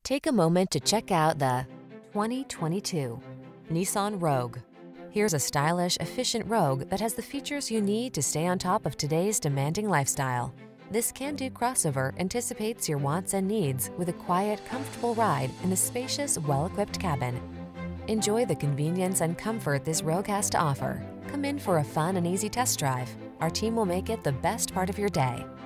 Take a moment to check out the 2022 Nissan Rogue. Here's a stylish, efficient Rogue that has the features you need to stay on top of today's demanding lifestyle. This can-do crossover anticipates your wants and needs with a quiet, comfortable ride in a spacious, well-equipped cabin. Enjoy the convenience and comfort this Rogue has to offer. Come in for a fun and easy test drive. Our team will make it the best part of your day.